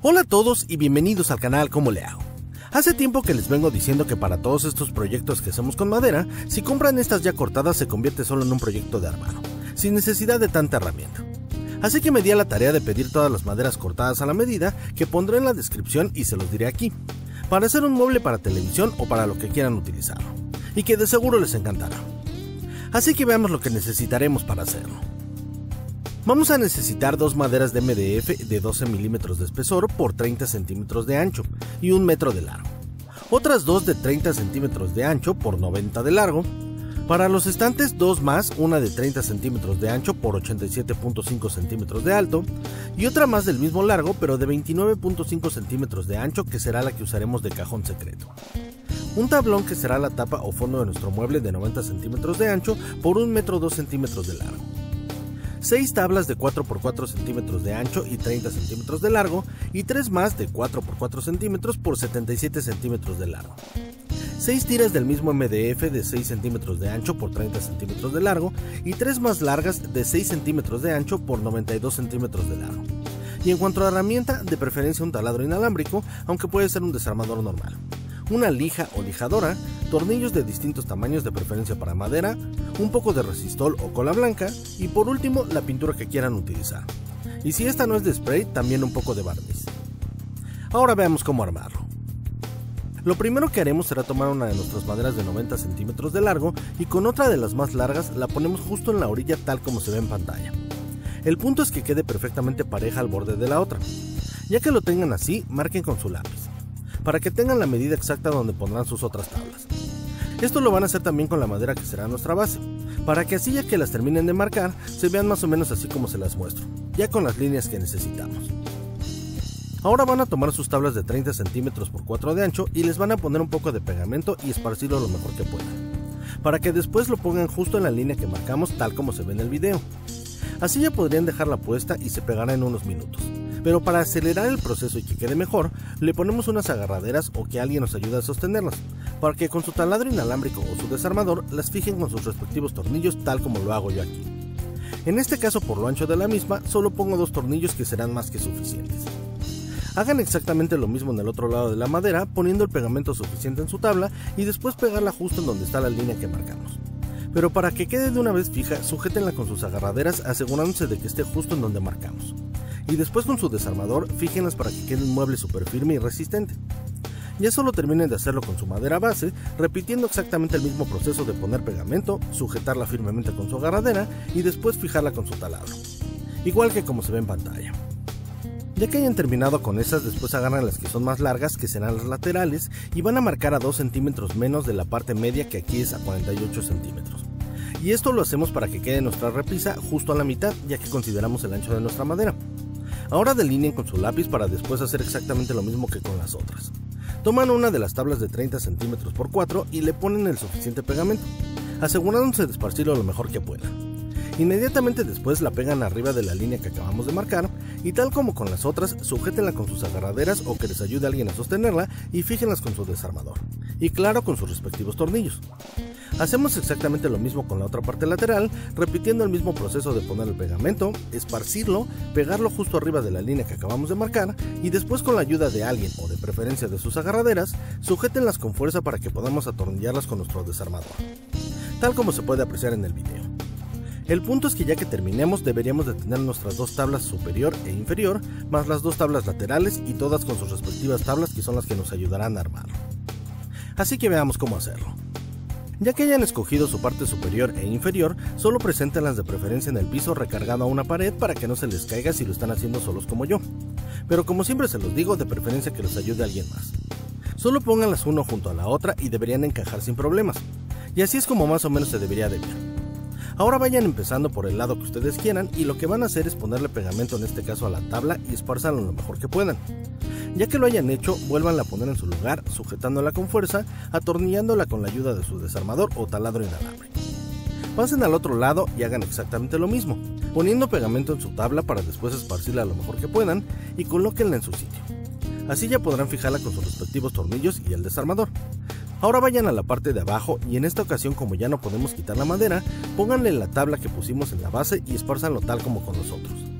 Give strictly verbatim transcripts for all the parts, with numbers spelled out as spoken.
Hola a todos y bienvenidos al canal ¿Cómo le hago? Hace tiempo que les vengo diciendo que para todos estos proyectos que hacemos con madera, si compran estas ya cortadas se convierte solo en un proyecto de armado, sin necesidad de tanta herramienta. Así que me di a la tarea de pedir todas las maderas cortadas a la medida, que pondré en la descripción y se los diré aquí, para hacer un mueble para televisión o para lo que quieran utilizarlo, y que de seguro les encantará. Así que veamos lo que necesitaremos para hacerlo. Vamos a necesitar dos maderas de M D F de doce milímetros de espesor por treinta centímetros de ancho y un metro de largo. Otras dos de treinta centímetros de ancho por noventa de largo. Para los estantes, dos más, una de treinta centímetros de ancho por ochenta y siete punto cinco centímetros de alto y otra más del mismo largo pero de veintinueve punto cinco centímetros de ancho, que será la que usaremos de cajón secreto. Un tablón que será la tapa o fondo de nuestro mueble de noventa centímetros de ancho por un metro dos centímetros de largo. seis tablas de cuatro por cuatro centímetros de ancho y treinta centímetros de largo y tres más de cuatro por cuatro centímetros por setenta y siete centímetros de largo. seis tiras del mismo M D F de seis centímetros de ancho por treinta centímetros de largo y tres más largas de seis centímetros de ancho por noventa y dos centímetros de largo. Y en cuanto a herramienta, de preferencia un taladro inalámbrico, aunque puede ser un desarmador normal. Una lija o lijadora, tornillos de distintos tamaños de preferencia para madera, un poco de resistol o cola blanca y por último la pintura que quieran utilizar. Y si esta no es de spray, también un poco de barniz. Ahora veamos cómo armarlo. Lo primero que haremos será tomar una de nuestras maderas de noventa centímetros de largo y con otra de las más largas la ponemos justo en la orilla tal como se ve en pantalla. El punto es que quede perfectamente pareja al borde de la otra. Ya que lo tengan así, marquen con su lápiz, para que tengan la medida exacta donde pondrán sus otras tablas. Esto lo van a hacer también con la madera que será nuestra base, para que así ya que las terminen de marcar, se vean más o menos así como se las muestro, ya con las líneas que necesitamos. Ahora van a tomar sus tablas de treinta centímetros por cuatro de ancho y les van a poner un poco de pegamento y esparcirlo lo mejor que puedan, para que después lo pongan justo en la línea que marcamos tal como se ve en el video. Así ya podrían dejarla puesta y se pegará en unos minutos. Pero para acelerar el proceso y que quede mejor, le ponemos unas agarraderas o que alguien nos ayude a sostenerlas, para que con su taladro inalámbrico o su desarmador las fijen con sus respectivos tornillos tal como lo hago yo aquí. En este caso, por lo ancho de la misma, solo pongo dos tornillos que serán más que suficientes. Hagan exactamente lo mismo en el otro lado de la madera, poniendo el pegamento suficiente en su tabla y después pegarla justo en donde está la línea que marcamos. Pero para que quede de una vez fija, sujétenla con sus agarraderas asegurándose de que esté justo en donde marcamos. Y después con su desarmador, fíjenlas para que quede un mueble súper firme y resistente. Ya solo terminen de hacerlo con su madera base, repitiendo exactamente el mismo proceso de poner pegamento, sujetarla firmemente con su agarradera y después fijarla con su taladro. Igual que como se ve en pantalla. Ya que hayan terminado con esas, después agarran las que son más largas, que serán las laterales, y van a marcar a dos centímetros menos de la parte media, que aquí es a cuarenta y ocho centímetros. Y esto lo hacemos para que quede nuestra repisa justo a la mitad, ya que consideramos el ancho de nuestra madera. Ahora delineen con su lápiz para después hacer exactamente lo mismo que con las otras. Toman una de las tablas de treinta centímetros por cuatro y le ponen el suficiente pegamento, asegurándose de esparcirlo lo mejor que puedan. Inmediatamente después la pegan arriba de la línea que acabamos de marcar y tal como con las otras, sujétenla con sus agarraderas o que les ayude alguien a sostenerla y fíjenlas con su desarmador. Y claro, con sus respectivos tornillos. Hacemos exactamente lo mismo con la otra parte lateral, repitiendo el mismo proceso de poner el pegamento, esparcirlo, pegarlo justo arriba de la línea que acabamos de marcar y después con la ayuda de alguien o de preferencia de sus agarraderas, sujétenlas con fuerza para que podamos atornillarlas con nuestro desarmador, tal como se puede apreciar en el video. El punto es que ya que terminemos deberíamos de tener nuestras dos tablas superior e inferior, más las dos tablas laterales y todas con sus respectivas tablas que son las que nos ayudarán a armarlo. Así que veamos cómo hacerlo. Ya que hayan escogido su parte superior e inferior, solo preséntenlas de preferencia en el piso recargado a una pared para que no se les caiga si lo están haciendo solos como yo. Pero como siempre se los digo, de preferencia que los ayude alguien más. Solo pónganlas uno junto a la otra y deberían encajar sin problemas. Y así es como más o menos se debería de ver. Ahora vayan empezando por el lado que ustedes quieran y lo que van a hacer es ponerle pegamento, en este caso a la tabla, y espárzanlo lo mejor que puedan. Ya que lo hayan hecho, vuélvanla a poner en su lugar, sujetándola con fuerza, atornillándola con la ayuda de su desarmador o taladro inalámbrico. Pasen al otro lado y hagan exactamente lo mismo, poniendo pegamento en su tabla para después esparcirla lo mejor que puedan y colóquenla en su sitio. Así ya podrán fijarla con sus respectivos tornillos y el desarmador. Ahora vayan a la parte de abajo y en esta ocasión, como ya no podemos quitar la madera, pónganle la tabla que pusimos en la base y espárzanlo tal como con nosotros.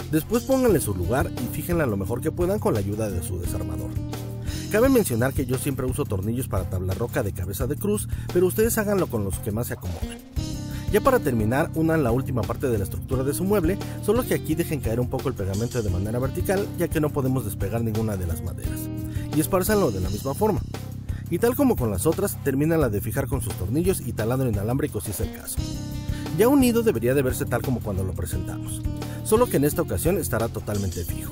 Después pónganle su lugar y fíjenla lo mejor que puedan con la ayuda de su desarmador. Cabe mencionar que yo siempre uso tornillos para tabla roca de cabeza de cruz, pero ustedes háganlo con los que más se acomoden. Ya para terminar, unan la última parte de la estructura de su mueble, solo que aquí dejen caer un poco el pegamento de manera vertical, ya que no podemos despegar ninguna de las maderas, y espárzanlo de la misma forma. Y tal como con las otras, termínanla de fijar con sus tornillos y taladro inalámbrico si es el caso. Ya unido debería de verse tal como cuando lo presentamos, solo que en esta ocasión estará totalmente fijo.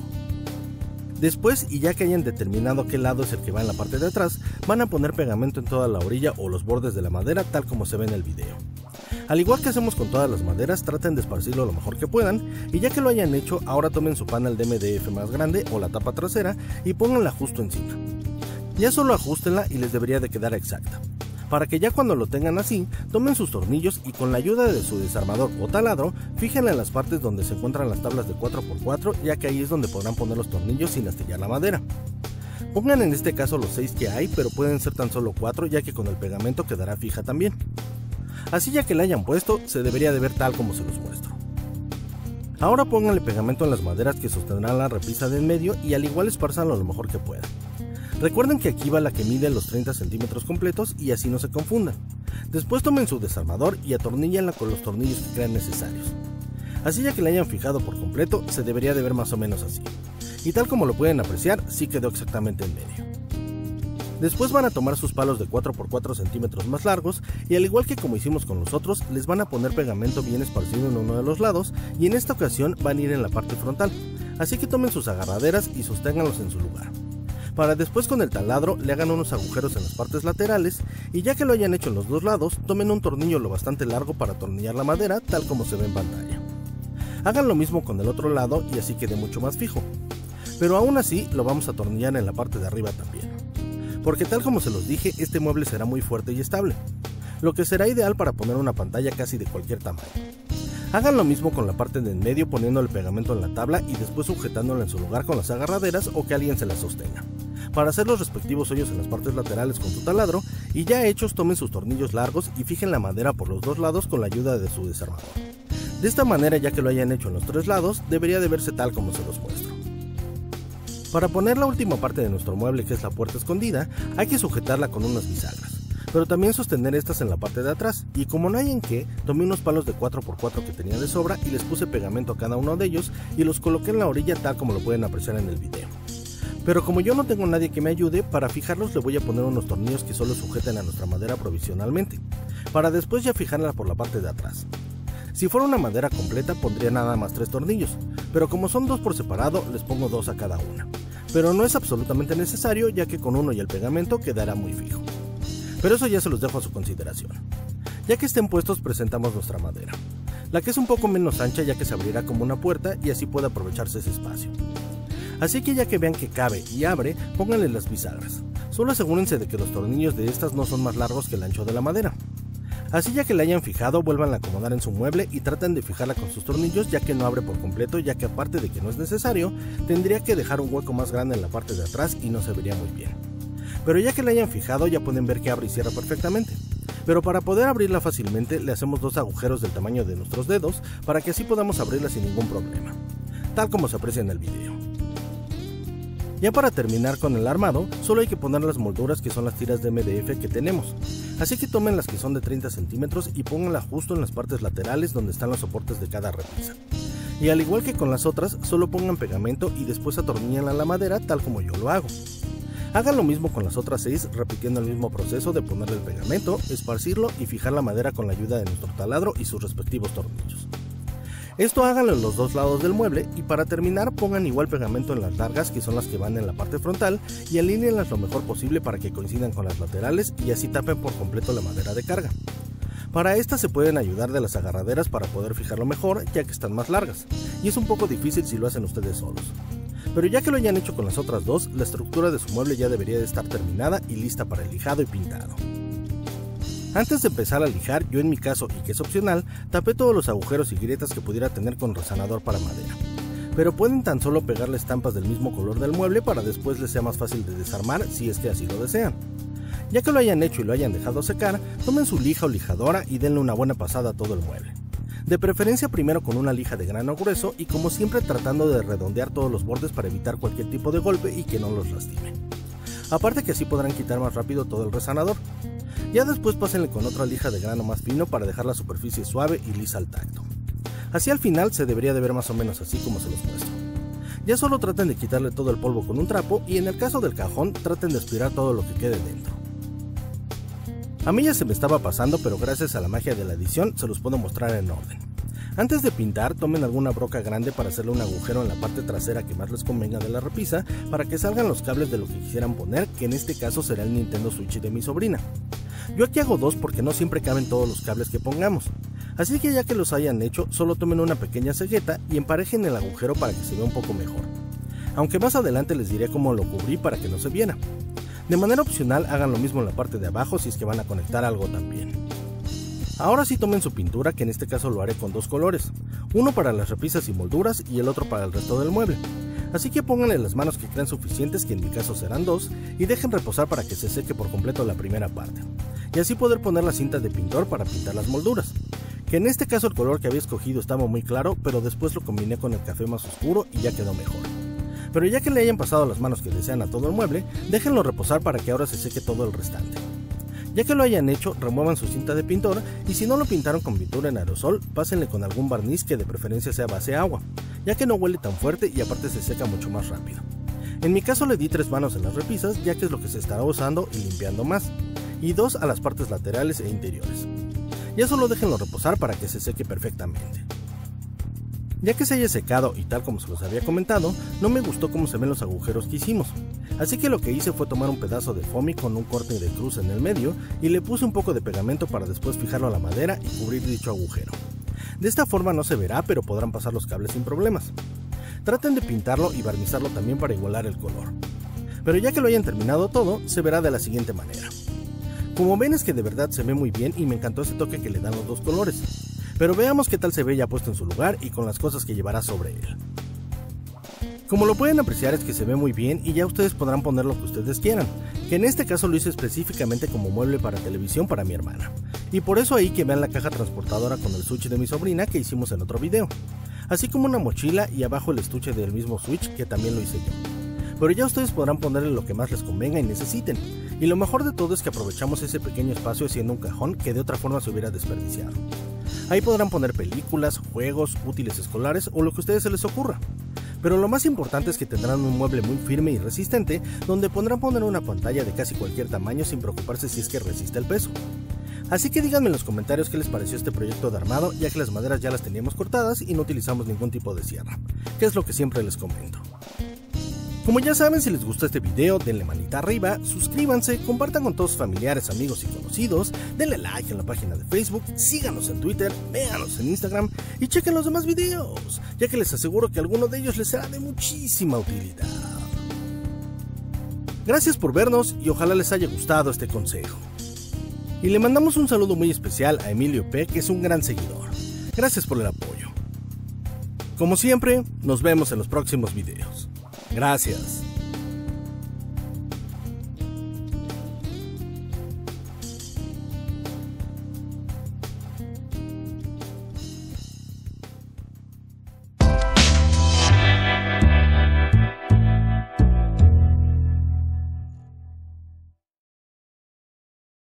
Después, y ya que hayan determinado qué lado es el que va en la parte de atrás, van a poner pegamento en toda la orilla o los bordes de la madera tal como se ve en el video. Al igual que hacemos con todas las maderas, traten de esparcirlo lo mejor que puedan, y ya que lo hayan hecho, ahora tomen su panel de M D F más grande o la tapa trasera y pónganla justo encima. Ya solo ajustenla y les debería de quedar exacta. Para que ya cuando lo tengan así, tomen sus tornillos y con la ayuda de su desarmador o taladro, fíjenla en las partes donde se encuentran las tablas de cuatro por cuatro, ya que ahí es donde podrán poner los tornillos sin astillar la madera. Pongan en este caso los seis que hay, pero pueden ser tan solo cuatro, ya que con el pegamento quedará fija también. Así ya que la hayan puesto, se debería de ver tal como se los muestro. Ahora pónganle pegamento en las maderas que sostendrán la repisa de en medio y al igual espárzanlo lo mejor que puedan. Recuerden que aquí va la que mide los treinta centímetros completos y así no se confundan. Después tomen su desarmador y atorníllenla con los tornillos que crean necesarios. Así ya que la hayan fijado por completo, se debería de ver más o menos así. Y tal como lo pueden apreciar, sí quedó exactamente en medio. Después van a tomar sus palos de cuatro por cuatro centímetros más largos y al igual que como hicimos con los otros, les van a poner pegamento bien esparcido en uno de los lados y en esta ocasión van a ir en la parte frontal. Así que tomen sus agarraderas y sosténganlos en su lugar. Para después con el taladro le hagan unos agujeros en las partes laterales y ya que lo hayan hecho en los dos lados, tomen un tornillo lo bastante largo para atornillar la madera tal como se ve en pantalla. Hagan lo mismo con el otro lado y así quede mucho más fijo. Pero aún así lo vamos a atornillar en la parte de arriba también. Porque tal como se los dije, este mueble será muy fuerte y estable, lo que será ideal para poner una pantalla casi de cualquier tamaño. Hagan lo mismo con la parte de en medio poniendo el pegamento en la tabla y después sujetándola en su lugar con las agarraderas o que alguien se la sostenga. Para hacer los respectivos hoyos en las partes laterales con su taladro y ya hechos tomen sus tornillos largos y fijen la madera por los dos lados con la ayuda de su desarmador. De esta manera, ya que lo hayan hecho en los tres lados, debería de verse tal como se los muestro. Para poner la última parte de nuestro mueble, que es la puerta escondida, hay que sujetarla con unas bisagras, pero también sostener estas en la parte de atrás, y como no hay en qué, tomé unos palos de cuatro por cuatro que tenía de sobra y les puse pegamento a cada uno de ellos y los coloqué en la orilla tal como lo pueden apreciar en el video. Pero como yo no tengo nadie que me ayude, para fijarlos le voy a poner unos tornillos que solo sujeten a nuestra madera provisionalmente, para después ya fijarla por la parte de atrás. Si fuera una madera completa pondría nada más tres tornillos, pero como son dos por separado les pongo dos a cada una. Pero no es absolutamente necesario, ya que con uno y el pegamento quedará muy fijo. Pero eso ya se los dejo a su consideración. Ya que estén puestos presentamos nuestra madera, la que es un poco menos ancha ya que se abrirá como una puerta y así puede aprovecharse ese espacio. Así que ya que vean que cabe y abre, pónganle las bisagras. Solo asegúrense de que los tornillos de estas no son más largos que el ancho de la madera. Así ya que la hayan fijado, vuelvan a acomodar en su mueble y traten de fijarla con sus tornillos ya que no abre por completo, ya que aparte de que no es necesario, tendría que dejar un hueco más grande en la parte de atrás y no se vería muy bien. Pero ya que la hayan fijado ya pueden ver que abre y cierra perfectamente. Pero para poder abrirla fácilmente le hacemos dos agujeros del tamaño de nuestros dedos para que así podamos abrirla sin ningún problema, tal como se aprecia en el video. Ya para terminar con el armado, solo hay que poner las molduras que son las tiras de M D F que tenemos. Así que tomen las que son de treinta centímetros y pónganla justo en las partes laterales donde están los soportes de cada repisa. Y al igual que con las otras, solo pongan pegamento y después atornillan a la madera tal como yo lo hago. Hagan lo mismo con las otras seis, repitiendo el mismo proceso de ponerle el pegamento, esparcirlo y fijar la madera con la ayuda de nuestro taladro y sus respectivos tornillos. Esto háganlo en los dos lados del mueble y para terminar pongan igual pegamento en las largas que son las que van en la parte frontal y alíñenlas lo mejor posible para que coincidan con las laterales y así tapen por completo la madera de carga. Para estas se pueden ayudar de las agarraderas para poder fijarlo mejor ya que están más largas y es un poco difícil si lo hacen ustedes solos. Pero ya que lo hayan hecho con las otras dos, la estructura de su mueble ya debería de estar terminada y lista para el lijado y pintado. Antes de empezar a lijar, yo en mi caso, y que es opcional, tapé todos los agujeros y grietas que pudiera tener con resanador para madera. Pero pueden tan solo pegarle estampas del mismo color del mueble para después les sea más fácil de desarmar si es que así lo desean. Ya que lo hayan hecho y lo hayan dejado secar, tomen su lija o lijadora y denle una buena pasada a todo el mueble. de preferencia primero con una lija de grano grueso y como siempre tratando de redondear todos los bordes para evitar cualquier tipo de golpe y que no los lastime. Aparte que así podrán quitar más rápido todo el resanador. Ya después pásenle con otra lija de grano más fino para dejar la superficie suave y lisa al tacto. Así al final se debería de ver más o menos así como se los muestro. Ya solo traten de quitarle todo el polvo con un trapo y en el caso del cajón traten de aspirar todo lo que quede dentro. A mí ya se me estaba pasando, pero gracias a la magia de la edición se los puedo mostrar en orden. Antes de pintar, tomen alguna broca grande para hacerle un agujero en la parte trasera que más les convenga de la repisa para que salgan los cables de lo que quisieran poner, que en este caso será el Nintendo Switch de mi sobrina. Yo aquí hago dos porque no siempre caben todos los cables que pongamos. Así que ya que los hayan hecho, solo tomen una pequeña cegueta y emparejen el agujero para que se vea un poco mejor. Aunque más adelante les diré cómo lo cubrí para que no se viera. De manera opcional hagan lo mismo en la parte de abajo si es que van a conectar algo también. Ahora sí tomen su pintura, que en este caso lo haré con dos colores, uno para las repisas y molduras y el otro para el resto del mueble. Así que pónganle las manos que crean suficientes, que en mi caso serán dos, y dejen reposar para que se seque por completo la primera parte, y así poder poner la cinta de pintor para pintar las molduras, que en este caso el color que había escogido estaba muy claro, pero después lo combiné con el café más oscuro y ya quedó mejor. Pero ya que le hayan pasado las manos que desean a todo el mueble, déjenlo reposar para que ahora se seque todo el restante. Ya que lo hayan hecho, remuevan su cinta de pintor y si no lo pintaron con pintura en aerosol, pásenle con algún barniz que de preferencia sea base agua, ya que no huele tan fuerte y aparte se seca mucho más rápido. En mi caso le di tres manos en las repisas, ya que es lo que se estará usando y limpiando más, y dos a las partes laterales e interiores. Ya solo déjenlo reposar para que se seque perfectamente. Ya que se haya secado y tal como se los había comentado, no me gustó cómo se ven los agujeros que hicimos, así que lo que hice fue tomar un pedazo de foamy con un corte de cruz en el medio y le puse un poco de pegamento para después fijarlo a la madera y cubrir dicho agujero. De esta forma no se verá, pero podrán pasar los cables sin problemas. Traten de pintarlo y barnizarlo también para igualar el color. Pero ya que lo hayan terminado todo, se verá de la siguiente manera. Como ven es que de verdad se ve muy bien y me encantó ese toque que le dan los dos colores. Pero veamos qué tal se ve ya puesto en su lugar y con las cosas que llevará sobre él. Como lo pueden apreciar es que se ve muy bien y ya ustedes podrán poner lo que ustedes quieran, que en este caso lo hice específicamente como mueble para televisión para mi hermana. Y por eso ahí que vean la caja transportadora con el Switch de mi sobrina que hicimos en otro video, así como una mochila y abajo el estuche del mismo Switch que también lo hice yo. Pero ya ustedes podrán ponerle lo que más les convenga y necesiten, y lo mejor de todo es que aprovechamos ese pequeño espacio haciendo un cajón que de otra forma se hubiera desperdiciado. Ahí podrán poner películas, juegos, útiles escolares o lo que a ustedes se les ocurra. Pero lo más importante es que tendrán un mueble muy firme y resistente, donde podrán poner una pantalla de casi cualquier tamaño sin preocuparse si es que resiste el peso. Así que díganme en los comentarios qué les pareció este proyecto de armado, ya que las maderas ya las teníamos cortadas y no utilizamos ningún tipo de sierra, que es lo que siempre les comento. Como ya saben, si les gustó este video, denle manita arriba, suscríbanse, compartan con todos sus familiares, amigos y conocidos, denle like en la página de Facebook, síganos en Twitter, véanos en Instagram y chequen los demás videos, ya que les aseguro que alguno de ellos les será de muchísima utilidad. Gracias por vernos y ojalá les haya gustado este consejo. Y le mandamos un saludo muy especial a Emilio P, que es un gran seguidor. Gracias por el apoyo. Como siempre, nos vemos en los próximos videos. Gracias.